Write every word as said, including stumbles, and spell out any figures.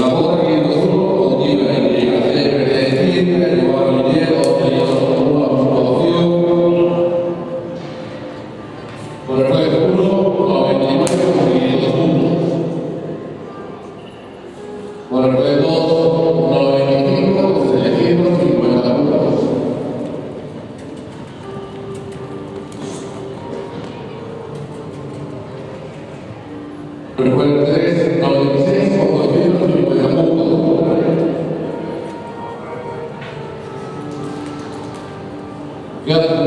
la volta che io sono continua a dire che io voglio dire che io sono una popolazione per questo ho ventiquattro che io sono per questo ho venticinque se le chiedo cinquanta punti. Per quel tre, novantasei, quattrocento cinquanta punti. Grazie.